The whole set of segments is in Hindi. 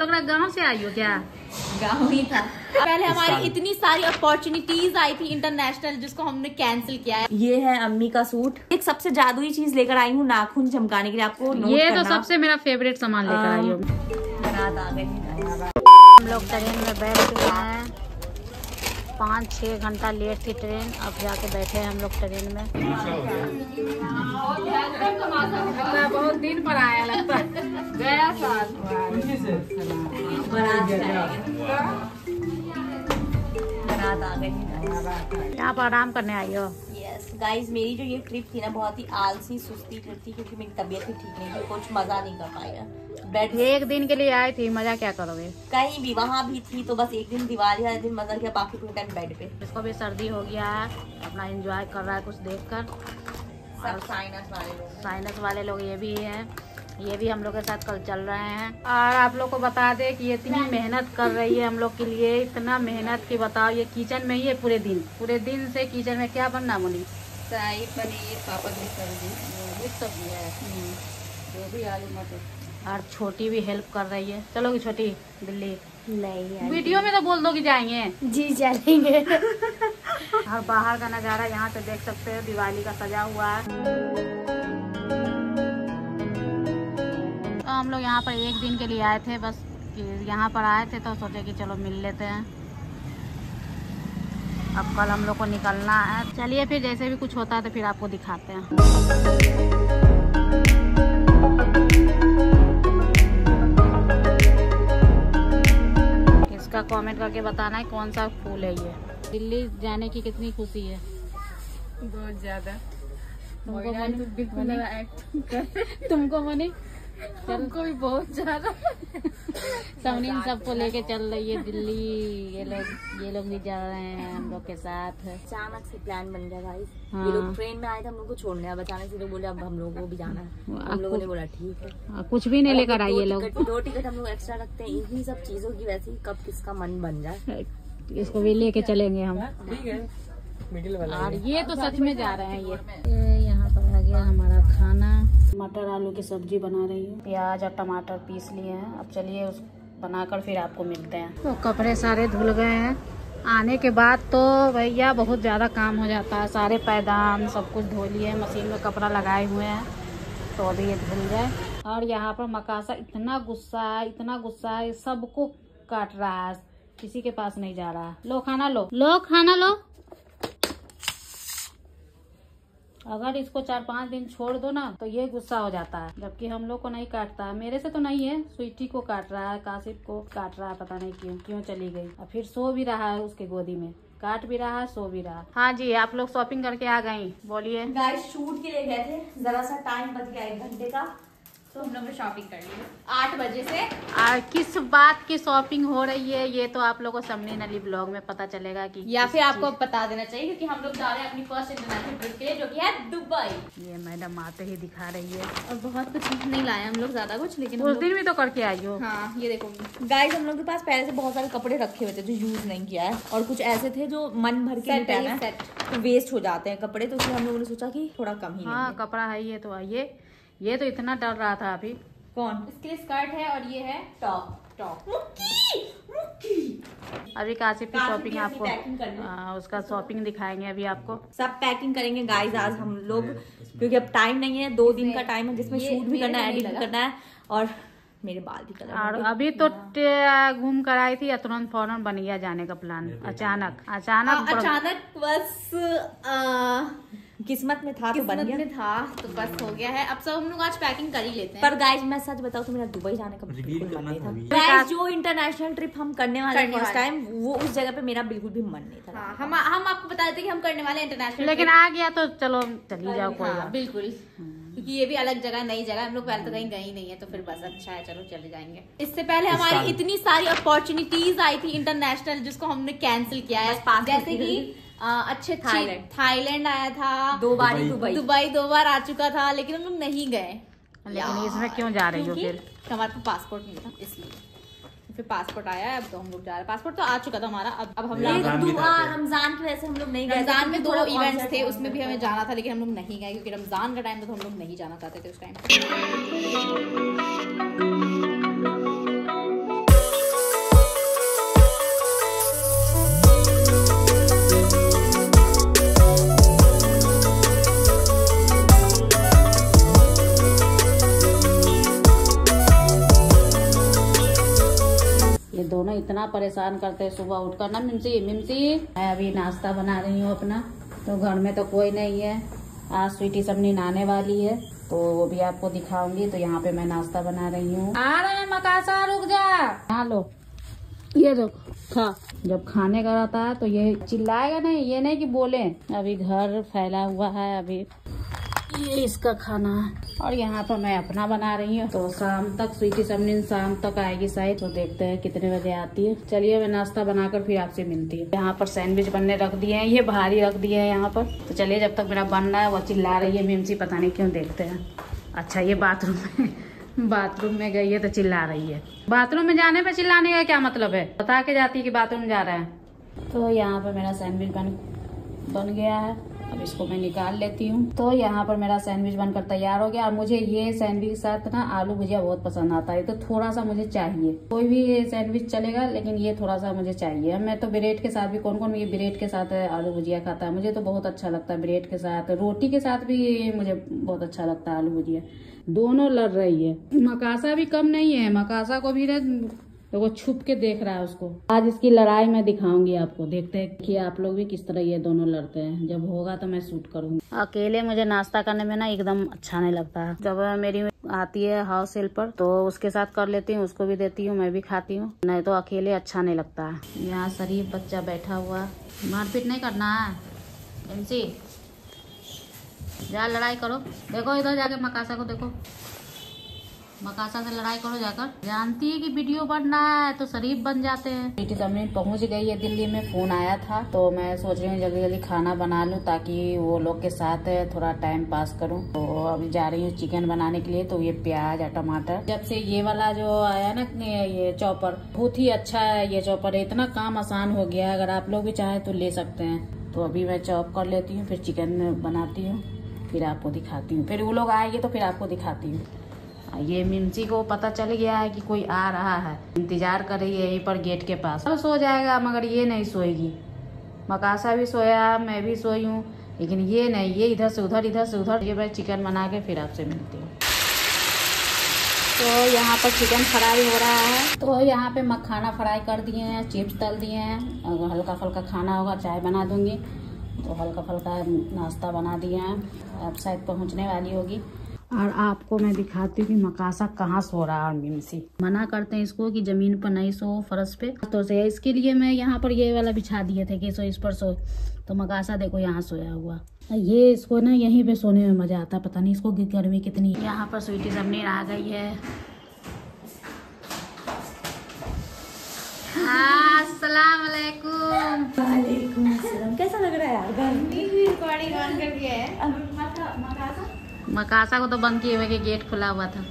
लग रहा है गाँव से आई हो क्या? गाँव ही था। पहले हमारी इतनी सारी अपॉर्चुनिटीज आई थी इंटरनेशनल, जिसको हमने कैंसिल किया है। ये है अम्मी का सूट। एक सबसे जादुई चीज लेकर आई हूँ नाखून चमकाने के लिए, आपको नोट ये करना। तो सबसे मेरा फेवरेट सामान लेकर आई हूँ। रात आ गई। हम लोग ट्रेन में बैठ चुके हैं, 5-6 घंटा लेट थी ट्रेन, अब जाके बैठे हैं हम लोग ट्रेन में। बहुत दिन पर आया लगता है, गया साल। रात आ गई। यहाँ पर आराम करने आई हो? यस गाइज, मेरी जो ये ट्रिप थी ना बहुत ही आलसी सुस्ती ट्रिप थी, क्योंकि मेरी तबीयत भी ठीक नहीं थी, कुछ मजा नहीं कर पाया। बेड एक दिन के लिए आई थी, मजा क्या करोगे? कहीं भी, वहाँ भी थी तो बस एक दिन दिवाली वाले दिन मजा किया, बाकी पूरे टाइम बेड पे। इसको भी सर्दी हो गया है, अपना एंजॉय कर रहा है कुछ देख कर। सब साइनस वाले लोग ये भी है, ये भी हम लोग के साथ कल चल रहे हैं। और आप लोग को बता दे कि ये इतनी मेहनत कर रही है हम लोग के लिए, इतना मेहनत की बताओ। ये किचन में ही है पूरे दिन से किचन में। क्या बनना मुनी? शाही पनीर, पापड़ की सब्जी है, गोभी आलू मटर। और छोटी भी हेल्प कर रही है। चलोगी छोटी दिल्ली? नहीं, वीडियो में तो बोल दो कि जाएंगे। जी चलेंगे। और बाहर का नज़ारा यहाँ पे देख सकते हैं, दिवाली का सजा हुआ है। तो हम लोग यहाँ पर एक दिन के लिए आए थे, बस यहाँ पर आए थे तो सोचे कि चलो मिल लेते हैं। अब कल हम लोग को निकलना है। चलिए फिर जैसे भी कुछ होता है तो फिर आपको दिखाते हैं। इसका कमेंट करके बताना है कौन सा फूल है ये। दिल्ली जाने की कितनी खुशी है? बहुत ज्यादा। तुमको मनी? हमको भी बहुत ज्यादा। सवनीन सबको लेके चल रही है दिल्ली। ये लोग भी जा रहे हैं हम लोग के साथ। अचानक से प्लान बन गया भाई। हाँ। ये लोग ट्रेन में आए थे हम लोग को छोड़ने, अब अचानक से लोग बोले अब हम लोगों को भी जाना है। हम लोगों ने बोला ठीक है। कुछ भी नहीं लेकर आई ये लोग। 2 टिकट हम लोग एक्स्ट्रा रखते हैं, इन्हीं सब चीजों की वैसे ही कब किसका मन बन जाए। इसको भी लेके चलेंगे हम। ठीक है, मिडिल वाला। और ये तो सच में जा रहे हैं। ये यहाँ पर आ गया हमारा खाना। मटर आलू की सब्जी बना रही हूँ, प्याज और टमाटर पीस लिए हैं। अब चलिए उस बनाकर फिर आपको मिलते हैं। तो कपड़े सारे धुल गए हैं। आने के बाद तो भैया बहुत ज़्यादा काम हो जाता है। सारे पैदान सब कुछ धो लिए, मशीन में कपड़ा लगाए हुए हैं, तो अभी ये धुल जाए। और यहाँ पर मकासा इतना गुस्सा है, सबको काट रहा है, किसी के पास नहीं जा रहा है। लो खाना लो, खाना लो। अगर इसको 4-5 दिन छोड़ दो ना तो ये गुस्सा हो जाता है, जबकि हम लोग को नहीं काटता है। मेरे से तो नहीं है, स्वीटी को काट रहा है, काशिफ को काट रहा है, पता नहीं क्यों चली गई। और फिर सो भी रहा है उसके गोदी में, काट भी रहा है, सो भी रहा है। हाँ जी, आप लोग शॉपिंग करके आ गई, बोलिए। गाइस शूट के लिए गए थे, जरा सा टाइम बच गया 1 घंटे का, तो हम लोग ने शॉपिंग कर ली 8 बजे से। और किस बात की शॉपिंग हो रही है ये तो आप लोगों को समझने वाली ब्लॉग में पता चलेगा कि, या फिर आपको बता देना चाहिए, क्योंकि हम लोग जा रहे हैं अपनी फर्स्ट इंटरनेशनल ट्रिप के लिए, जो कि है दुबई। ये मैडम आते ही दिखा रही है। और बहुत कुछ नहीं लाए हम लोग, ज्यादा कुछ, लेकिन उस दिन भी तो करके आई हो। हाँ ये देखो गाइस, हम लोग के पास पहले से बहुत सारे कपड़े रखे हुए थे जो यूज नहीं किया है, और कुछ ऐसे थे जो मन भर के नहीं पहना है, तो वेस्ट हो जाते हैं कपड़े, तो इसलिए हम लोगों ने सोचा कि थोड़ा कम ही। हाँ कपड़ा है ये तो। ये तो इतना डर रहा था अभी। कौन? इसके लिए स्कर्ट है और ये है टॉप। अभी काशिफ की शॉपिंग आपको, उसका शॉपिंग दिखाएंगे अभी आपको। सब पैकिंग करेंगे गाइस आज हम लोग, क्योंकि अब टाइम नहीं है, 2 दिन का टाइम है जिसमें शूट भी करना है, एडिट भी करना है, और मेरे बाल भी करना है। और अभी तो घूम कर आई थी, तुरंत फौरन बन गया जाने का प्लान। अचानक बस किस्मत में था तो बन गया, तो बस हो गया है। अब सब हम लोग आज पैकिंग कर ही लेते हैं। पर गाइस मैं सच बताऊं तो मेरा दुबई जाने का बिल्कुल मन नहीं था। गाइस जो इंटरनेशनल ट्रिप हम करने वाले फर्स्ट टाइम, वो उस जगह पे मेरा बिल्कुल भी मन नहीं था। हाँ, हम आपको बता देते कि हम करने वाले इंटरनेशनल, लेकिन आ गया तो चलो चली जाओ कोई बात। बिल्कुल, क्योंकि ये भी अलग जगह, नई जगह, हम लोग पहले तो कहीं गए ही नहीं है, तो फिर बस अच्छा है, चलो चले जाएंगे। इससे पहले हमारी इतनी सारी अपॉर्चुनिटीज आई थी इंटरनेशनल, जिसको हमने कैंसिल किया है। जैसे कि अच्छे थाईलैंड आया था, 2 बार दुबई 2 बार आ चुका था, लेकिन हम लोग नहीं गए। लेकिन इसमें क्यों जा रही हो? फिर हमारे पास पासपोर्ट नहीं था, इसलिए फिर पासपोर्ट आया है, अब तो हम लोग जा रहे हैं। पासपोर्ट तो आ चुका था हमारा, अब हम रमजान की वजह से हम लोग नहीं गए। रमजान में 2 इवेंट्स थे, उसमें भी हमें जाना था, लेकिन हम लोग नहीं गए, क्योंकि रमजान का टाइम था तो हम लोग नहीं जाना चाहते थे उस टाइम। दोनों इतना परेशान करते हैं सुबह उठकर ना। मिमसी मैं अभी नाश्ता बना रही हूँ अपना, तो घर में तो कोई नहीं है। आज स्वीटी सबनी नहाने वाली है तो वो भी आपको दिखाऊंगी। तो यहाँ पे मैं नाश्ता बना रही हूँ। आ रहे हैं मकासा, रुक जा। हाँ लो ये देखो खा। जब खाने का रहता है तो ये चिल्लाएगा नहीं, ये नहीं कि बोले। अभी घर फैला हुआ है, अभी ये इसका खाना है और यहाँ पर मैं अपना बना रही हूँ। तो शाम तक स्वीटी सबनी शाम तक आएगी शायद, तो देखते हैं कितने बजे आती है। चलिए मैं नाश्ता बनाकर फिर आपसे मिलती है। यहाँ पर सैंडविच बनने रख दिए हैं, ये भारी रख दिए हैं यहाँ पर। तो चलिए जब तक मेरा बन रहा है, वो चिल्ला रही है मिमसी, पता नहीं क्यों। देखते हैं। अच्छा ये बाथरूम में गई है तो चिल्ला रही है। बाथरूम में जाने पे चिल्लाने का क्या मतलब है? बता के जाती है कि बाथरूम जा रहा है। तो यहाँ पर मेरा सैंडविच बन गया है। अब इसको मैं निकाल लेती हूँ। तो यहाँ पर मेरा सैंडविच बनकर तैयार हो गया। और मुझे ये सैंडविच के साथ ना आलू भुजिया बहुत पसंद आता है, तो थोड़ा सा मुझे चाहिए। कोई भी सैंडविच चलेगा लेकिन ये थोड़ा सा मुझे चाहिए। मैं तो ब्रेड के साथ भी, कौन ये ब्रेड के साथ आलू भुजिया खाता है, मुझे तो बहुत अच्छा लगता है। ब्रेड के साथ, रोटी के साथ भी मुझे बहुत अच्छा लगता है आलू भुजिया। दोनों लड़ रही है। मकासा भी कम नहीं है, मकासा को भी तो वो छुप के देख रहा है उसको। आज इसकी लड़ाई मैं दिखाऊंगी आपको। देखते हैं कि आप लोग भी किस तरह ये दोनों लड़ते हैं। जब होगा तो मैं शूट करूंगी। अकेले मुझे नाश्ता करने में ना एकदम अच्छा नहीं लगता है। जब मेरी आती है हाउस हेल्पर तो उसके साथ कर लेती हूँ, उसको भी देती हूँ, मैं भी खाती हूँ। नहीं तो अकेले अच्छा नहीं लगता है। यहाँ शरीफ बच्चा बैठा हुआ। मारपीट नहीं करना है एमसी, जा लड़ाई करो। देखो इधर जाके मकासा को देखो, मकासा से लड़ाई करो जाकर। जानती है कि वीडियो बनना है तो शरीफ बन जाते हैं। स्वीटी सबनी पहुंच गई है दिल्ली में, फोन आया था तो मैं सोच रही हूँ जल्दी जल्दी खाना बना लूँ ताकि वो लोग के साथ थोड़ा टाइम पास करूँ। तो अभी जा रही हूँ चिकन बनाने के लिए। तो ये प्याज और टमाटर, जब से ये वाला जो आया ना ये चॉपर, बहुत ही अच्छा है ये चॉपर। इतना काम आसान हो गया है, अगर आप लोग भी चाहे तो ले सकते हैं। तो अभी मैं चॉप कर लेती हूँ, फिर चिकन बनाती हूँ, फिर आपको दिखाती हूँ। फिर वो लोग आएंगे तो फिर आपको दिखाती हूँ। ये मिमसी को पता चल गया है कि कोई आ रहा है, इंतजार कर रही है यहीं पर गेट के पास। तो सो जाएगा मगर ये नहीं सोएगी। मकासा भी सोया, मैं भी सोई हूँ, लेकिन ये नहीं, ये इधर से उधर इधर से उधर। ये मैं चिकन बना के फिर आपसे मिलती हूँ। तो यहाँ पर चिकन फ्राई हो रहा है। तो यहाँ पे मखाना फ्राई कर दिए हैं, चिप्स तल दिए हैं। अगर हल्का फुल्का खाना होगा चाय बना दूंगी। तो हल्का फुल्का नाश्ता बना दिए हैं। अब शायद पहुँचने वाली होगी। और आपको मैं दिखाती हूँ कि मकासा कहाँ सो रहा है। और मिमसी मना करते हैं इसको कि जमीन पर नहीं सो, फर्श पे। तो से इसके लिए मैं यहाँ पर ये वाला बिछा दिए थे कि सो इस पर सो। तो मकासा देखो यहाँ सोया हुआ। ये इसको ना यहीं पे सोने में मजा आता है, पता नहीं इसको गर्मी कितनी। यहाँ पर स्वीटी सबनी आ गई है। अस्सलाम वालेकुम। वालेकुम अस्सलाम। कैसा लग रहा है यार? गर्मी रिकॉर्डिंग ऑन कर दिया है। मकासा को तो बंद किए हुए कि गेट खुला हुआ था।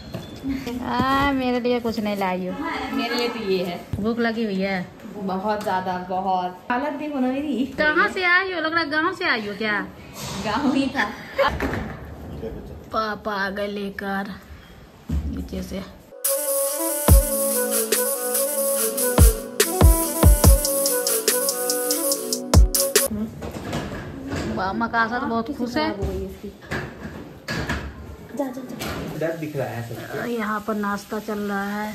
मेरे लिए कुछ नहीं लाई हो। मेरे लिए तो ये है। भूख लगी हुई है बहुत ज्यादा, बहुत। हालत देखो ना मेरी। कहाँ से आई हो? लग रहा है गाँव से आई हो क्या? गाँव ही था। पापा आ गए लेकर नीचे से। मकासा तो बहुत खुश है। दिख रहा है। यहाँ पर नाश्ता चल रहा है।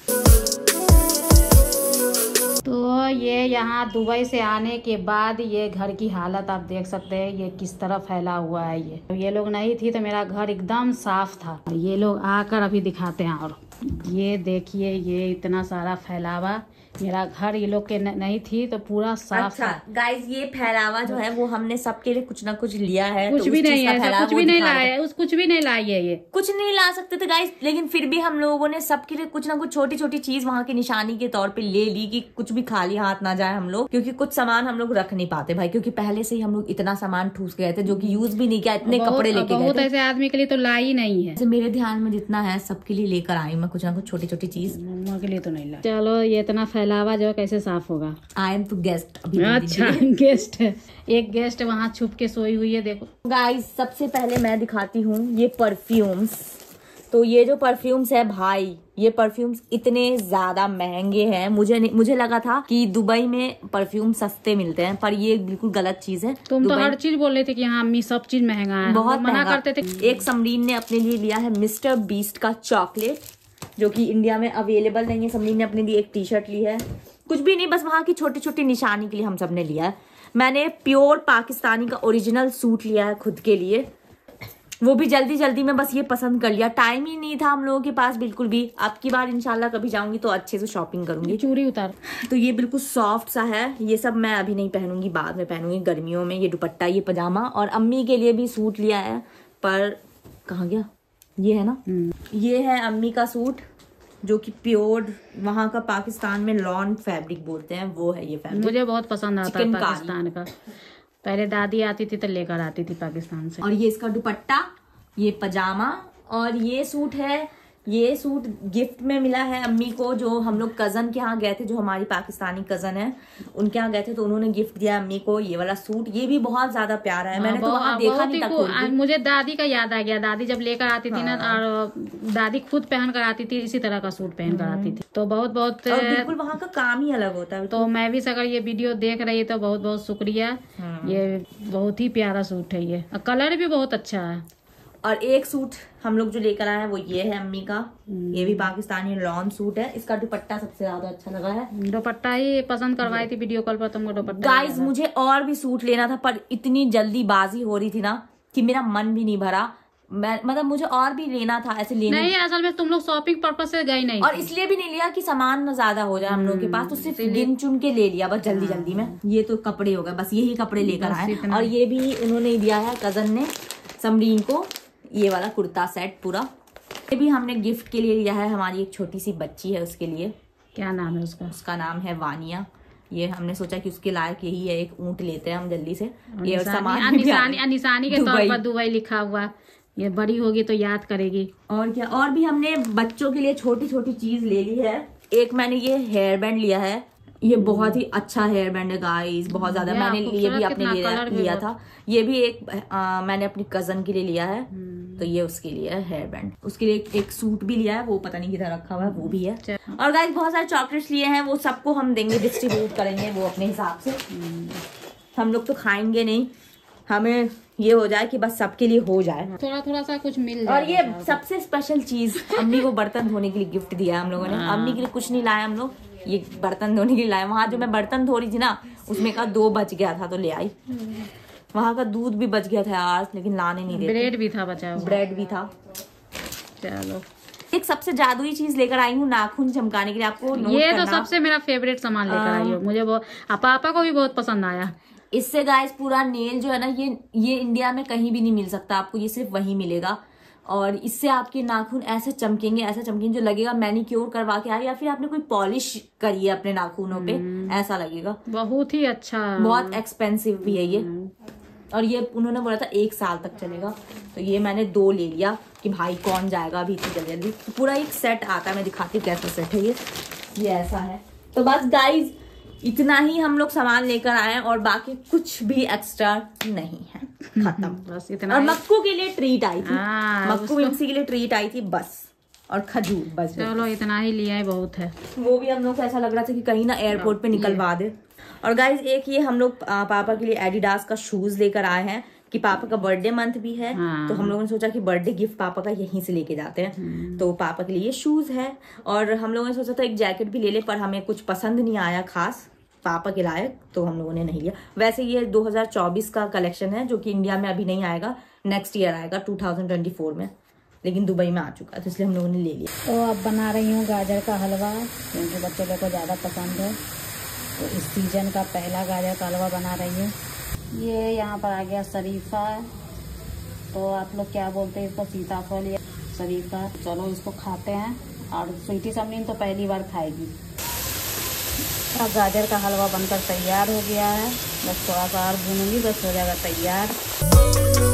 तो ये यहाँ दुबई से आने के बाद ये घर की हालत आप देख सकते हैं, ये किस तरह फैला हुआ है। ये लोग नहीं थी तो मेरा घर एकदम साफ था। ये लोग आकर अभी दिखाते हैं। और ये देखिए ये इतना सारा फैलावा, मेरा घर ये लोग के नहीं थी तो पूरा साफ। अच्छा गाइस, ये फैलावा जो है वो हमने सबके लिए कुछ ना कुछ लिया है। कुछ तो भी नहीं है, कुछ भी नहीं लाया, कुछ भी नहीं लाई है। ये कुछ नहीं ला सकते थे गाइस, लेकिन फिर भी हम लोगों ने सबके लिए कुछ ना कुछ छोटी छोटी चीज वहाँ की निशानी के तौर पे ले ली कि कुछ भी खाली हाथ ना जाए हम लोग। क्योंकि कुछ सामान हम लोग रख नहीं पाते भाई, क्योंकि पहले से ही हम लोग इतना सामान ठूस गए थे जो कि यूज भी नहीं किया। इतने कपड़े लेके गए थे। ऐसे आदमी के लिए तो लाई नहीं है। मेरे ध्यान में जितना है सबके लिए लेकर आई मैं कुछ ना कुछ छोटी छोटी चीज। मम्मा के लिए तो नहीं लाई। चलो ये इतना फैलावा जो कैसे साफ होगा? I am two guest. अच्छा गेस्ट है, एक गेस्ट वहाँ छुप के सोई हुई है। देखो गाइस, सबसे पहले मैं दिखाती हूँ ये परफ्यूम्स। तो ये जो परफ्यूम्स है भाई, ये परफ्यूम्स इतने ज्यादा महंगे हैं। मुझे लगा था कि दुबई में परफ्यूम सस्ते मिलते हैं, पर ये बिल्कुल गलत चीज है। तुम तो हर चीज बोल रहे थे कि हाँ अम्मी सब चीज महंगा है, बहुत मना करते थे। एक समरीन ने अपने लिए लिया है मिस्टर बीस्ट का चॉकलेट। जो कि इंडिया में अवेलेबल नहीं है। समरीन ने अपने लिए एक टी शर्ट ली है, कुछ भी नहीं, बस वहाँ की छोटी छोटी निशानी के लिए हम सब ने लिया है। मैंने प्योर पाकिस्तानी का ओरिजिनल सूट लिया है खुद के लिए, वो भी जल्दी जल्दी में बस ये पसंद कर लिया, टाइम ही नहीं था हम लोगों के पास बिल्कुल भी। अब की बार इंशाल्लाह कभी जाऊंगी तो अच्छे से शॉपिंग करूंगी। चूड़ी उतार। तो ये बिल्कुल सॉफ्ट सा है, ये सब मैं अभी नहीं पहनूंगी, बाद में पहनूंगी गर्मियों में। ये दुपट्टा, ये पजामा, और अम्मी के लिए भी सूट लिया है, पर कहाँ गया, ये है ना, ये है अम्मी का सूट जो कि प्योर वहाँ का पाकिस्तान में लॉन फैब्रिक बोलते हैं, वो है ये फैब्रिक। मुझे बहुत पसंद आता है पाकिस्तान का। पहले दादी आती थी तो लेकर आती थी पाकिस्तान से। और ये इसका दुपट्टा, ये पजामा, और ये सूट है, ये सूट गिफ्ट में मिला है अम्मी को। जो हम लोग कजन के यहाँ गए थे, जो हमारी पाकिस्तानी कजन है, उनके यहाँ गए थे तो उन्होंने गिफ्ट दिया अम्मी को ये वाला सूट। ये भी बहुत ज्यादा प्यारा है, मैंने तो वहाँ देखा नहीं था। मुझे दादी का याद आ गया, दादी जब लेकर आती थी ना, और दादी खुद पहन कर आती थी, इसी तरह का सूट पहन कर आती थी। तो बहुत बहुत बिल्कुल वहाँ का काम ही अलग होता है। तो मैं भी अगर ये वीडियो देख रही है तो बहुत बहुत शुक्रिया। ये बहुत ही प्यारा सूट है, ये कलर भी बहुत अच्छा है। और एक सूट हम लोग जो लेकर आए हैं वो ये है अम्मी का, ये भी पाकिस्तानी लॉन सूट है। इसका दुपट्टा सबसे ज्यादा अच्छा लगा है, दुपट्टा ही पसंद करवाई थी वीडियो कॉल पर तुमको दुपट्टा। गाइस मुझे और भी सूट लेना था, पर इतनी जल्दीबाजी हो रही थी ना कि मेरा मन भी नहीं भरा। मैं मतलब मुझे और भी लेना था, ऐसे लेने नहीं, असल में तुम लोग शॉपिंग पर्पस से गए नहीं, और इसलिए भी नहीं लिया कि सामान न ज्यादा हो जाए हम लोग के पास, तो सिर्फ गिन चुन के ले लिया बस जल्दी जल्दी में। ये तो कपड़े हो गए, बस यही कपड़े लेकर आए। और ये भी उन्होंने दिया है कजन ने समरीन को, ये वाला कुर्ता सेट पूरा। ये भी हमने गिफ्ट के लिए लिया है, हमारी एक छोटी सी बच्ची है उसके लिए। क्या नाम है उसका? उसका नाम है वानिया। ये हमने सोचा कि उसके लायक यही है, एक ऊंट लेते हैं हम जल्दी से। ये सामान निशानी के तौर पर दुबई लिखा हुआ, ये बड़ी होगी तो याद करेगी। और क्या, और भी हमने बच्चों के लिए छोटी छोटी चीज ले ली है। एक मैंने ये हेयर बैंड लिया है, ये बहुत ही अच्छा हेयर बैंड है गाइस, बहुत ज्यादा। मैंने ये भी अपने लिए लिया था, ये भी एक मैंने अपनी कजन के लिए लिया है, तो ये उसके लिए है हेयर बैंड। उसके लिए एक सूट भी लिया है, वो पता नहीं किधर रखा हुआ है, वो भी है। और गाइस बहुत सारे चॉकलेट्स लिए हैं, वो सबको हम देंगे, डिस्ट्रीब्यूट करेंगे वो अपने हिसाब से। हम लोग तो खाएंगे नहीं, हमें ये हो जाए कि बस सबके लिए हो जाए, थोड़ा थोड़ा सा कुछ मिल जाए। और ये सबसे स्पेशल चीज, अम्मी को बर्तन धोने के लिए गिफ्ट दिया हम लोगों ने। अम्मी के लिए कुछ नहीं लाए हम लोग, ये बर्तन धोने के लिए लाए। वहाँ जो मैं बर्तन धो रही थी ना, उसमें का 2 बच गया था तो ले आई। वहाँ का दूध भी बच गया था यार, लेकिन लाने नहीं देते। ब्रेड भी था बचा हुआ, ब्रेड भी था। चलो एक सबसे जादुई चीज लेकर आई हूँ नाखून चमकाने के लिए, आपको नोट ये करना। तो सबसे मेरा फेवरेट सामान लेकर आई हूँ, मुझे वो पापा को भी बहुत पसंद आया। इससे गाइस पूरा नेल जो है ना, ये इंडिया में कहीं भी नहीं मिल सकता आपको, ये सिर्फ वहीं मिलेगा। और इससे आपके नाखून ऐसे चमकेंगे जो लगेगा मैनिक्योर करवा के आए, या फिर आपने कोई पॉलिश करी है अपने नाखूनों पे, ऐसा लगेगा। बहुत ही अच्छा, बहुत एक्सपेंसिव भी है ये। और ये उन्होंने बोला था 1 साल तक चलेगा, तो ये मैंने 2 ले लिया कि भाई कौन जाएगा अभी इतनी जल्दी जल्दी। तो पूरा एक सेट आता है, मैं दिखाती हूँ कैसा सेट है ये ऐसा है। तो बस गाइज इतना ही हम लोग सामान लेकर आए, और बाकी कुछ भी एक्स्ट्रा नहीं है, खत्म। बस इतना। और मक्कू के लिए ट्रीट आई थी, मक्कू इमसी के लिए ट्रीट आई थी बस, और खजूर बस। चलो इतना ही लिया है, बहुत है। वो भी हम लोग को ऐसा लग रहा था कि कहीं ना एयरपोर्ट पे निकलवा दे। और गाइज एक ये हम लोग पापा के लिए एडिडास का शूज लेकर आए हैं, कि पापा का बर्थडे मंथ भी है। तो हम लोगों ने सोचा कि बर्थडे गिफ्ट पापा का यहीं से लेके जाते हैं। तो पापा के लिए शूज है, और हम लोगों ने सोचा था एक जैकेट भी ले ले, पर हमें कुछ पसंद नहीं आया खास पापा के लायक, तो हम लोगों ने नहीं लिया। वैसे ये 2024 का कलेक्शन है, जो कि इंडिया में अभी नहीं आएगा, नेक्स्ट ईयर आएगा 2024 में, लेकिन दुबई में आ चुका है, तो इसलिए हम लोगों ने ले लिया। तो अब बना रही हूँ गाजर का हलवा, क्योंकि बच्चों लोग को ज़्यादा पसंद है, तो इस सीजन का पहला गाजर का हलवा बना रही हूँ। ये यहाँ पर आ गया शरीफा, तो आप लोग क्या बोलते हैं इसको, सीताफल या शरीफा। चलो इसको खाते हैं, और स्वीटी समरीन तो पहली बार खाएगी। अब गाजर का हलवा बनकर तैयार हो गया है, बस थोड़ा सा और भूनूंगी, बस हो जाएगा तैयार।